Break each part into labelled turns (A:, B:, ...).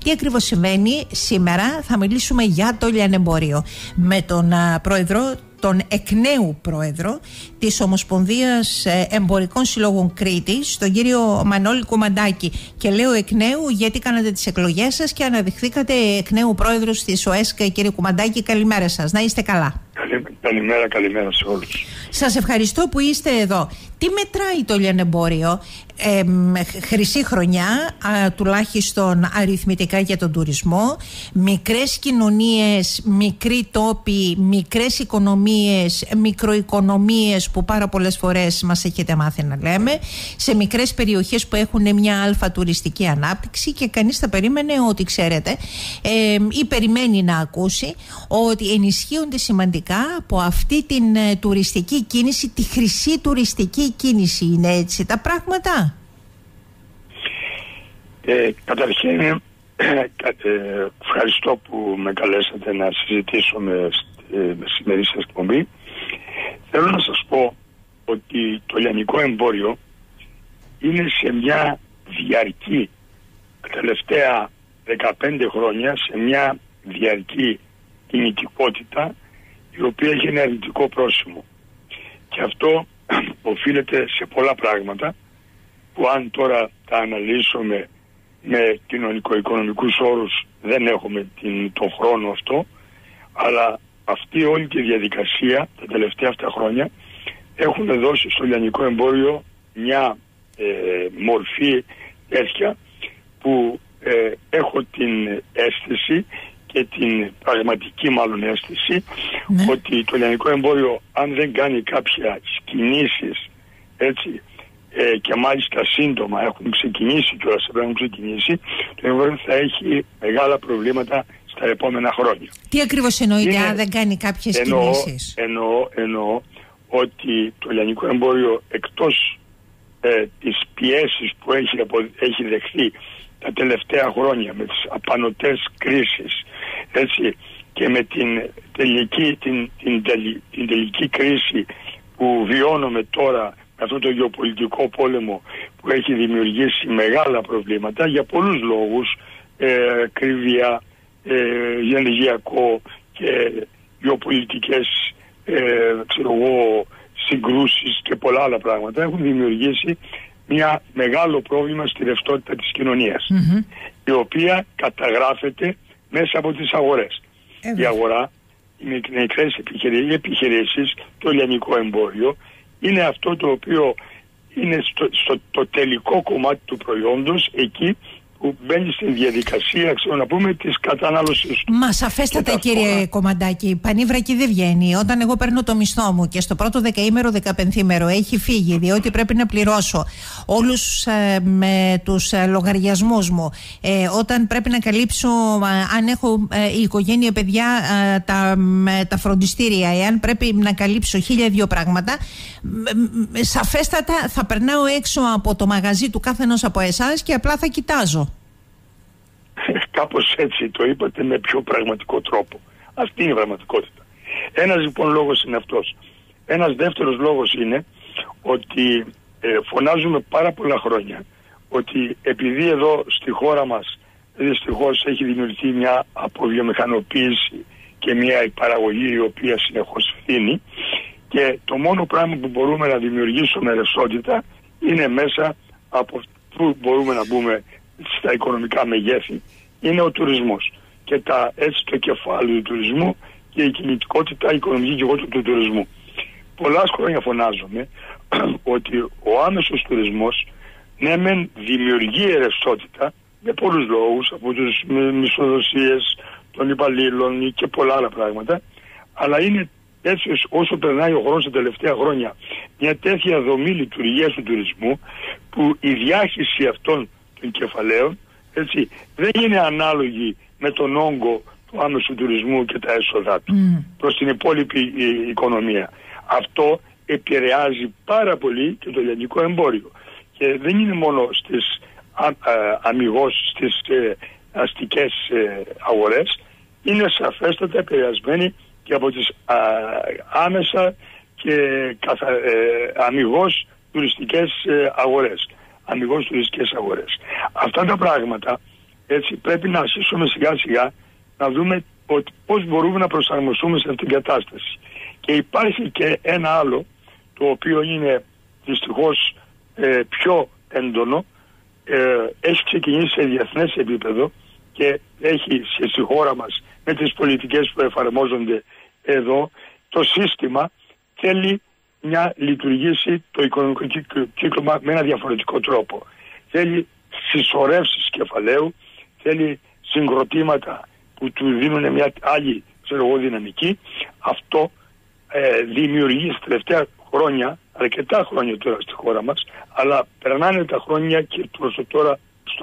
A: Τι ακριβώς συμβαίνει σήμερα? Θα μιλήσουμε για το λιανεμπόριο με τον πρόεδρο, τον εκ νέου πρόεδρο της Ομοσπονδίας Εμπορικών Συλλόγων Κρήτης, τον κύριο Μανώλη Κουμαντάκη. Και λέω εκ νέου γιατί κάνατε τις εκλογές σας και αναδειχθήκατε εκ νέου πρόεδρος της ΟΕΣΚ. Κύριε Κουμαντάκη, καλημέρα σας. Να είστε καλά.
B: Καλημέρα σε όλους.
A: Σας ευχαριστώ που είστε εδώ. Τι μετράει το λιανεμπόριο? Χρυσή χρονιά, τουλάχιστον αριθμητικά για τον τουρισμό, μικρές κοινωνίες, μικροί τόποι, μικρές οικονομίες, μικροοικονομίες που πάρα πολλές φορές μας έχετε μάθει να λέμε, σε μικρές περιοχές που έχουν μια αλφα τουριστική ανάπτυξη, και κανείς θα περίμενε ότι ξέρετε ή περιμένει να ακούσει ότι ενισχύονται σημαντικά από αυτή την τουριστική κίνηση, τη χρυσή τουριστική κίνηση. Είναι έτσι τα πράγματα?
B: Καταρχήν ευχαριστώ που με καλέσατε να συζητήσουμε με σημερινή σας εκπομπή. Θέλω να σας πω ότι το λιανικό εμπόριο είναι σε μια διαρκή, τα τελευταία 15 χρόνια, σε μια διαρκή κινητικότητα η οποία έχει ένα αρνητικό πρόσημο. Και αυτό οφείλεται σε πολλά πράγματα που αν τώρα τα αναλύσουμε με κοινωνικο-οικονομικούς όρους δεν έχουμε τον χρόνο αυτό, αλλά αυτή όλη τη διαδικασία τα τελευταία αυτά χρόνια έχουν δώσει στο λιανικό εμπόριο μια μορφή τέτοια που έχω την αίσθηση και την πραγματική μάλλον αίσθηση ότι το λιανικό εμπόριο, αν δεν κάνει κάποια κινήσεις, έτσι, και μάλιστα σύντομα έχουν ξεκινήσει και όλα έχουν ξεκινήσει, το εμπόριο θα έχει μεγάλα προβλήματα στα επόμενα χρόνια.
A: Τι ακριβώς εννοείται αν δεν κάνει κάποιες κινήσεις?
B: Εννοώ ότι το λιανικό εμπόριο, εκτός της πιέσης που έχει δεχθεί τα τελευταία χρόνια με τις απανωτές κρίσεις, έτσι, και με την τελική κρίση που βιώνουμε τώρα, αυτό το γεωπολιτικό πόλεμο που έχει δημιουργήσει μεγάλα προβλήματα για πολλούς λόγους, κρύβεια, ενεργειακό και γεωπολιτικές συγκρούσεις και πολλά άλλα πράγματα, έχουν δημιουργήσει μια μεγάλο πρόβλημα στη ρευστότητα της κοινωνίας, η οποία καταγράφεται μέσα από τις αγορές. Η αγορά, οι μικρές επιχειρήσεις, το λιανικό εμπόριο, είναι αυτό το οποίο είναι στο τελικό κομμάτι του προϊόντος, εκεί που μπαίνει στην διαδικασία, να πούμε, της κατανάλωσης του.
A: Μα σαφέστατα, κύριε Κουμαντάκη, πανίβρακη δεν βγαίνει. Όταν εγώ παίρνω το μισθό μου και στο πρώτο δεκαήμερο, δεκαπενθήμερο έχει φύγει, διότι πρέπει να πληρώσω όλους με τους λογαριασμούς μου, όταν πρέπει να καλύψω, αν έχω η οικογένεια, παιδιά, τα φροντιστήρια, εάν πρέπει να καλύψω 1002 πράγματα, σαφέστατα θα περνάω έξω από το μαγαζί του καθενός από εσάς και απλά θα κοιτάζω.
B: Κάπως έτσι το είπατε, με πιο πραγματικό τρόπο. Αυτή είναι η πραγματικότητα. Ένας λοιπόν λόγος είναι αυτός. Ένας δεύτερος λόγος είναι ότι φωνάζουμε πάρα πολλά χρόνια ότι επειδή εδώ στη χώρα μας δυστυχώς έχει δημιουργηθεί μια αποβιομηχανοποίηση και μια παραγωγή η οποία συνεχώς φθήνει, και το μόνο πράγμα που μπορούμε να δημιουργήσουμε ρευστότητα είναι μέσα από που μπορούμε να μπούμε στα οικονομικά μεγέθη, είναι ο τουρισμός. Και έτσι το κεφάλαιο του τουρισμού και η κινητικότητα, η οικονομική κινητικότητα του τουρισμού. Πολλά χρόνια φωνάζουμε ότι ο άμεσος τουρισμός, ναι μεν δημιουργεί ρευστότητα για πολλούς λόγους, από τις μισθοδοσίες των υπαλλήλων και πολλά άλλα πράγματα, αλλά είναι έτσι όσο περνάει ο χρόνος τα τελευταία χρόνια μια τέτοια δομή λειτουργίας του τουρισμού, που η διάχυση αυτών των κεφαλαίων, έτσι, δεν είναι ανάλογη με τον όγκο του άμεσου τουρισμού και τα έσοδά του προς την υπόλοιπη οικονομία. Αυτό επηρεάζει πάρα πολύ και το λιανικό εμπόριο, και δεν είναι μόνο στις αμιγώς στις αστικές αγορές, είναι σαφέστατα επηρεασμένοι και από τις άμεσα και αμιγώς τουριστικές αγορές. Αυτά τα πράγματα Έτσι, πρέπει να αρχίσουμε σιγά σιγά να δούμε πώς μπορούμε να προσαρμοστούμε σε αυτήν την κατάσταση. Και υπάρχει και ένα άλλο, το οποίο είναι δυστυχώς πιο έντονο, έχει ξεκινήσει σε διεθνές επίπεδο και έχει στη χώρα μας με τις πολιτικές που εφαρμόζονται εδώ. Το σύστημα θέλει να λειτουργήσει το οικονομικό κύκλωμα με ένα διαφορετικό τρόπο. Θέλει συσσωρεύσεις κεφαλαίου, θέλει συγκροτήματα που του δίνουν μια άλλη δυναμική. Αυτό δημιουργεί στα τελευταία χρόνια, αρκετά χρόνια τώρα στη χώρα μας, αλλά περνάνε τα χρόνια και προς το τώρα,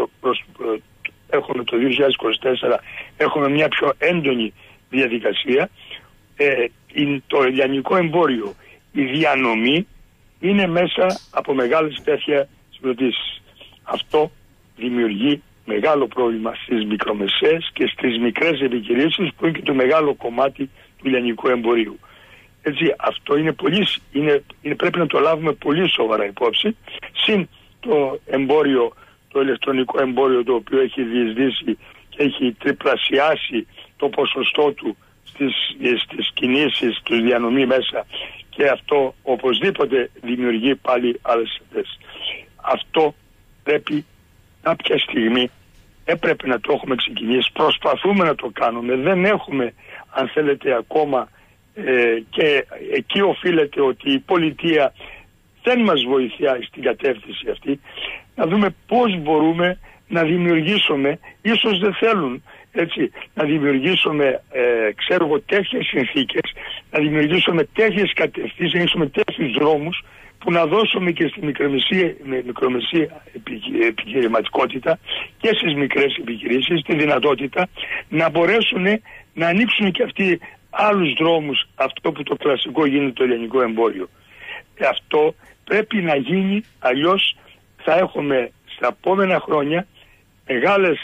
B: έχουμε το 2024, έχουμε μια πιο έντονη διαδικασία. Το ελληνικό εμπόριο, η διανομή είναι μέσα από μεγάλες τέτοια συγκροτήσεις. Αυτό δημιουργεί μεγάλο πρόβλημα στις μικρομεσαίες και στις μικρές επιχειρήσεις, που είναι και το μεγάλο κομμάτι του ελληνικού εμπορίου. Έτσι, αυτό είναι πρέπει να το λάβουμε πολύ σοβαρά υπόψη. Συν το εμπόριο, το ηλεκτρονικό εμπόριο, το οποίο έχει διεισδύσει και έχει τριπλασιάσει το ποσοστό του στις κινήσεις, τους διανομή μέσα, και αυτό οπωσδήποτε δημιουργεί πάλι άλλες θέσεις. Αυτό πρέπει κάποια στιγμή, έπρεπε να το έχουμε ξεκινήσει, προσπαθούμε να το κάνουμε, δεν έχουμε, αν θέλετε, ακόμα, και εκεί οφείλεται ότι η πολιτεία δεν μας βοηθάει στην κατεύθυνση αυτή, να δούμε πώς μπορούμε να δημιουργήσουμε, ίσως δεν θέλουν, έτσι, να δημιουργήσουμε τέτοιες συνθήκες, να δημιουργήσουμε τέτοιες κατευθύνσεις, να δημιουργήσουμε τέτοιους δρόμους που να δώσουμε και στη μικρομεσαία επιχειρηματικότητα και στις μικρές επιχειρήσεις τη δυνατότητα να μπορέσουν να ανοίξουν και αυτοί άλλους δρόμους, αυτό που το κλασικό γίνεται το ελληνικό εμπόριο. Αυτό πρέπει να γίνει, αλλιώς θα έχουμε στα επόμενα χρόνια μεγάλες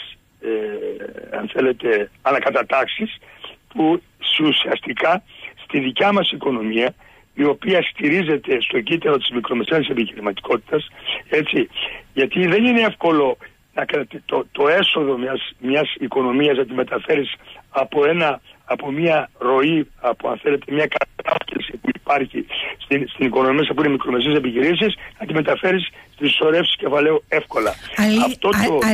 B: αν θέλετε ανακατατάξεις, που ουσιαστικά στη δικιά μας οικονομία, η οποία στηρίζεται στο κύτταρο της μικρομεσαίας επιχειρηματικότητας, έτσι, γιατί δεν είναι εύκολο το έσοδο μιας οικονομίας να τη μεταφέρεις από μια ροή, από, αν θέλετε, μια κατάσταση που υπάρχει στην οικονομία που είναι μικρομεσαίες επιχειρήσεις, να τη μεταφέρεις στις συσσωρεύσεις κεφαλαίου εύκολα. Αυτό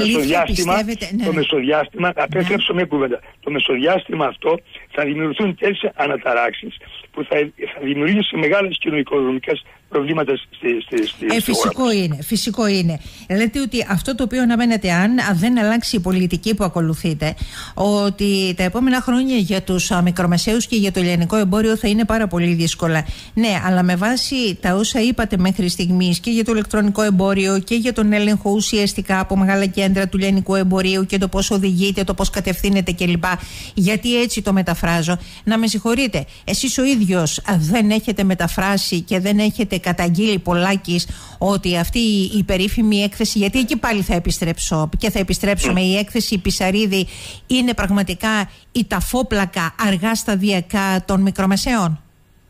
B: το μεσοδιάστημα, απέστρεψω μια κουβέντα, το μεσοδιάστημα αυτό θα δημιουργηθούν τέτοιες αναταράξεις που θα δημιουργήσει μεγάλες κοινωνικο-οικονομικές προβλήματα στη χώρα.
A: Φυσικό είναι. Λέτε ότι αυτό το οποίο αναμένεται, αν δεν αλλάξει η πολιτική που ακολουθείτε, ότι τα επόμενα χρόνια για τους μικρομεσαίους και για το ελληνικό εμπόριο θα είναι πάρα πολύ δύσκολα. Ναι, αλλά με βάση τα όσα είπατε μέχρι στιγμής και για το ηλεκτρονικό εμπόριο και για τον έλεγχο ουσιαστικά από μεγάλα κέντρα του ελληνικού εμπορίου και το πώς οδηγείται, το πώς κατευθύνεται κλπ. Γιατί έτσι το μεταφράζω. Να με συγχωρείτε, εσείς ο ίδιος δεν έχετε μεταφράσει και δεν έχετε καταγγείλει πολλάκις ότι αυτή η περίφημη έκθεση, γιατί εκεί πάλι θα επιστρέψω και θα επιστρέψουμε, η έκθεση Πισαρίδη είναι πραγματικά η ταφόπλακα αργά σταδιακά των μικρομεσαίων?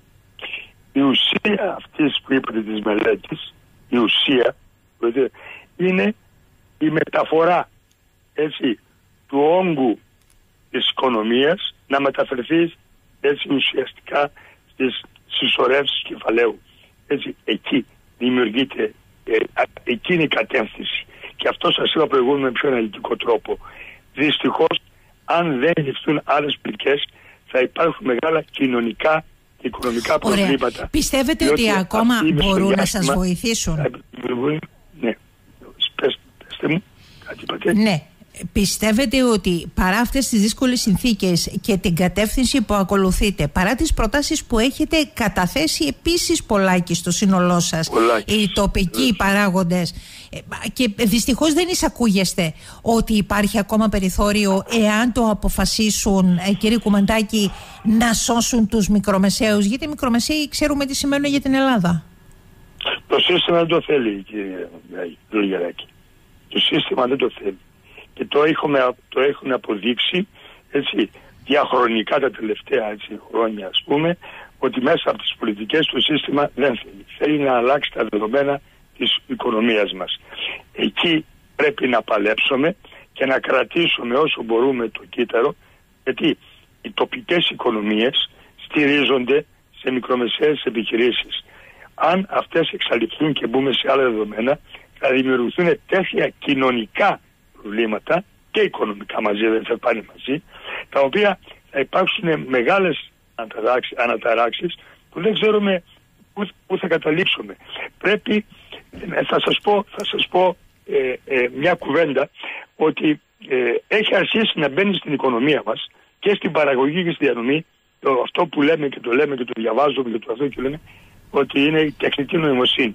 B: Η ουσία αυτής που είπατε της μελέτης, η ουσία είναι η μεταφορά, έτσι, του όγκου της οικονομίας να μεταφερθεί, έτσι, ουσιαστικά στις συσσωρεύσεις κεφαλαίου. Έτσι, εκεί δημιουργείται, εκείνη η κατεύθυνση. Και αυτό σας είπα προηγούμενα με πιο αναλυτικό τρόπο. Δυστυχώς, αν δεν ληφθούν άλλες πληκές, θα υπάρχουν μεγάλα κοινωνικά και οικονομικά προβλήματα.
A: Πιστεύετε ότι ακόμα μπορούν να σας βοηθήσουν?
B: Ναι. Πεςτε μου, κάτι είπατε.
A: Ναι. Πιστεύετε ότι παρά αυτές τις δύσκολες συνθήκες και την κατεύθυνση που ακολουθείτε, παρά τις προτάσεις που έχετε καταθέσει επίσης πολλάκι στο σύνολό σας, οι τοπικοί παράγοντες, και δυστυχώς δεν εισακούγεστε ότι υπάρχει ακόμα περιθώριο, εάν το αποφασίσουν, κύριε Κουμαντάκη, να σώσουν τους μικρομεσαίους? Γιατί οι μικρομεσαίοι ξέρουμε τι σημαίνουν για την Ελλάδα.
B: Το σύστημα δεν το θέλει, κύριε Λογεράκη. Το σύστημα δεν το θέλει. Και το έχουν αποδείξει, έτσι, διαχρονικά τα τελευταία, έτσι, χρόνια, ας πούμε, ότι μέσα από τις πολιτικές το σύστημα δεν θέλει. Θέλει να αλλάξει τα δεδομένα της οικονομίας μας. Εκεί πρέπει να παλέψουμε και να κρατήσουμε όσο μπορούμε το κύτταρο, γιατί οι τοπικές οικονομίες στηρίζονται σε μικρομεσαίες επιχειρήσεις. Αν αυτές εξαλειφθούν και μπούμε σε άλλα δεδομένα, θα δημιουργηθούν τέτοια κοινωνικά προβλήματα και οικονομικά μαζί, δεν θα πάνε μαζί, τα οποία θα υπάρξουν μεγάλες αναταράξεις που δεν ξέρουμε πού θα καταλήξουμε. Πρέπει, θα σας πω μια κουβέντα, ότι έχει αρχίσει να μπαίνει στην οικονομία μας και στην παραγωγή και στη διανομή αυτό που λέμε και το διαβάζουμε και το αυτό και λέμε, ότι είναι η τεχνητή νοημοσύνη.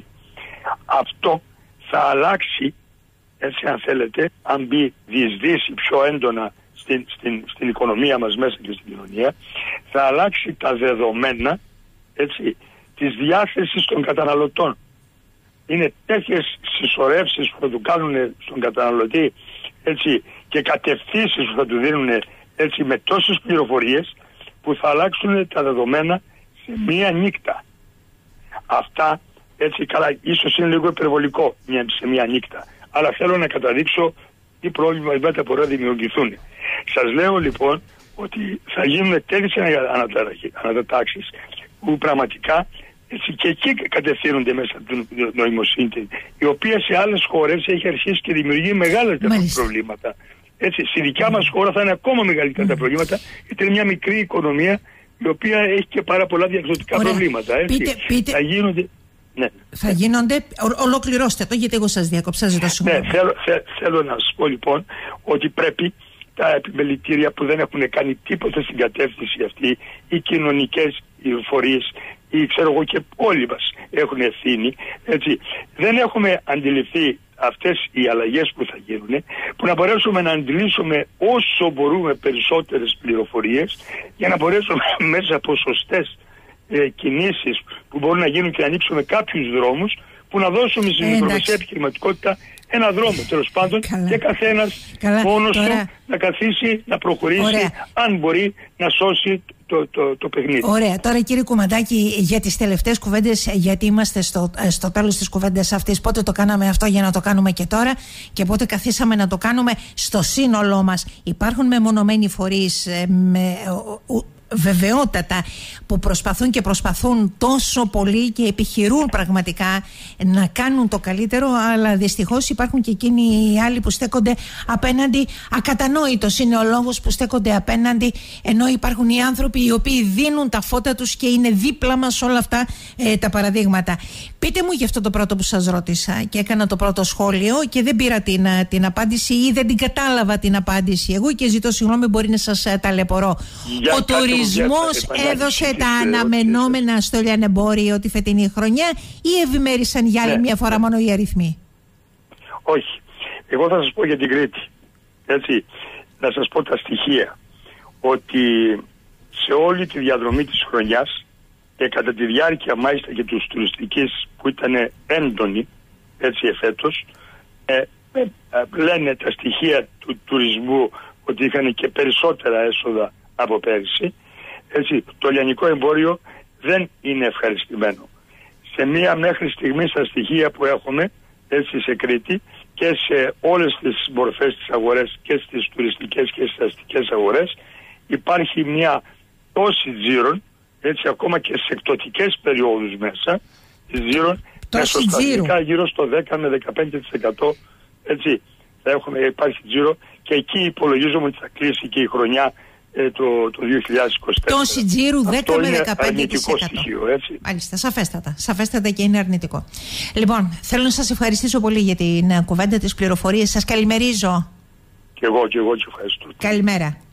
B: Αυτό θα αλλάξει, έτσι αν θέλετε, αν μπει διεισδύσει πιο έντονα στην οικονομία μας μέσα και στην κοινωνία, θα αλλάξει τα δεδομένα, έτσι, της διάθεσης των καταναλωτών. Είναι τέτοιες συσσωρεύσεις που θα του κάνουν στον καταναλωτή, έτσι, και κατευθύνσεις που θα του δίνουν, έτσι, με τόσες πληροφορίες, που θα αλλάξουν τα δεδομένα σε μία νύχτα. Αυτά, έτσι, καλά, ίσως είναι λίγο υπερβολικό σε μία νύχτα, αλλά θέλω να καταδείξω τι πρόβλημα μετά μπορεί να δημιουργηθούν. Σας λέω λοιπόν ότι θα γίνουν τέτοιες ανατάξεις που πραγματικά, έτσι, και εκεί κατευθύνονται μέσα από την νοημοσύνη, η οποία σε άλλες χώρες έχει αρχίσει και δημιουργεί μεγάλα προβλήματα. Έτσι, στη δικιά μας χώρα θα είναι ακόμα μεγαλύτερα τα προβλήματα, γιατί είναι μια μικρή οικονομία η οποία έχει και πάρα πολλά διαρθρωτικά προβλήματα. Έτσι. Θα γίνονται... Ναι.
A: Θα γίνονται... Ολοκληρώστε το, γιατί εγώ σας διάκοψα, ζητώ συγγνώμη.
B: Ναι, θέλω να σας πω λοιπόν ότι πρέπει τα επιμελητήρια που δεν έχουν κάνει τίποτα στην κατεύθυνση αυτή, οι κοινωνικές φορείς, ή ξέρω εγώ και όλοι μας έχουν ευθύνη, έτσι, δεν έχουμε αντιληφθεί αυτές οι αλλαγές που θα γίνουν, που να μπορέσουμε να αντιλήσουμε όσο μπορούμε περισσότερες πληροφορίες, για να μπορέσουμε μέσα από σωστές κινήσεις που μπορούν να γίνουν και να ανοίξουμε κάποιους δρόμους που να δώσουμε στη μικρομεσαία επιχειρηματικότητα ένα δρόμο, τέλος πάντων, και καθένας μόνος του να καθίσει, να προχωρήσει, αν μπορεί να σώσει το παιχνίδι.
A: Ωραία. Τώρα, κύριε Κουμαντάκη, για τις τελευταίες κουβέντες, γιατί είμαστε στο τέλος της κουβέντας αυτής, πότε το κάναμε αυτό για να το κάνουμε και τώρα, και πότε καθίσαμε να το κάνουμε στο σύνολό μας. Υπάρχουν μεμονωμένοι φορείς βεβαιότατα που προσπαθούν τόσο πολύ και επιχειρούν πραγματικά να κάνουν το καλύτερο, αλλά δυστυχώς υπάρχουν και εκείνοι οι άλλοι που στέκονται απέναντι. Ακατανόητος είναι ο λόγος που στέκονται απέναντι, ενώ υπάρχουν οι άνθρωποι οι οποίοι δίνουν τα φώτα τους και είναι δίπλα μας όλα αυτά τα παραδείγματα. Πείτε μου για αυτό το πρώτο που σας ρώτησα και έκανα το πρώτο σχόλιο και δεν πήρα την απάντηση ή δεν την κατάλαβα την απάντηση εγώ, και ζητώ συγγνώμη, μπορεί να σας ταλαιπωρώ. Ο τουρισμός έδωσε τα αναμενόμενα στο λιανεμπόριο τη φετινή χρονιά, ή ευημέρισαν για άλλη μια φορά μόνο οι αριθμοί?
B: Όχι. Εγώ θα σας πω για την Κρήτη. Έτσι, να σας πω τα στοιχεία. Ότι σε όλη τη διαδρομή της χρονιάς και κατά τη διάρκεια μάλιστα και τους τουριστικής που ήταν έντονη, έτσι, εφέτος, λένε τα στοιχεία του τουρισμού ότι είχαν και περισσότερα έσοδα από πέρυσι. Έτσι, το λιανικό εμπόριο δεν είναι ευχαριστημένο. Σε μία μέχρι στιγμή στα στοιχεία που έχουμε, έτσι, σε Κρήτη και σε όλες τις μορφές της αγορές, και στις τουριστικές και στις αστικές αγορές, υπάρχει μια τόση τζίρων, έτσι, ακόμα και σε εκπτωτικές περιόδους μέσα της τζίρων, μεσοστατικά γύρω στο 10 με 15%, έτσι, υπάρχει τζίρο, και εκεί υπολογίζουμε ότι θα κλείσει και η χρονιά το 2024.
A: Τόση τζίρου 10 με 15%.
B: Αρνητικό στοιχείο, έτσι.
A: Μάλιστα, σαφέστατα και είναι αρνητικό. Λοιπόν, θέλω να σας ευχαριστήσω πολύ για την κουβέντα, τις πληροφορίες. Σας καλημερίζω.
B: Και εγώ ευχαριστώ.
A: Καλημέρα.